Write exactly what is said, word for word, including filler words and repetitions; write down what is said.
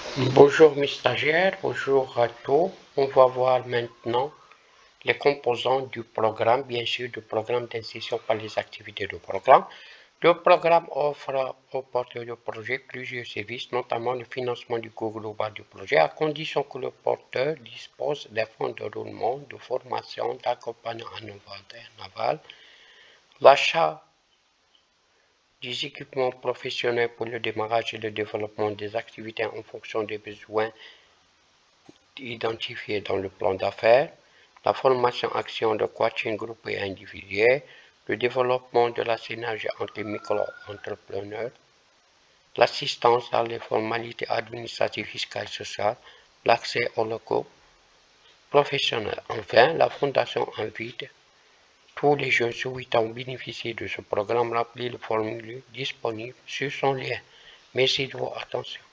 Bonjour mes stagiaires, bonjour à tous. On va voir maintenant les composants du programme, bien sûr du programme d'insertion par les activités du programme. Le programme offre aux porteurs de projet plusieurs services, notamment le financement du coût global du projet, à condition que le porteur dispose des fonds de roulement, de formation, d'accompagnement en aval, l'achat des équipements professionnels pour le démarrage et le développement des activités en fonction des besoins identifiés dans le plan d'affaires, la formation action de coaching groupé et individuel, le développement de la synergie entre les micro-entrepreneurs, l'assistance dans les formalités administratives, fiscales et sociales, l'accès aux locaux professionnels. Enfin, la fondation invite tous les jeunes souhaitant bénéficier de ce programme à remplir le formulaire disponible sur son lien. Merci de votre attention.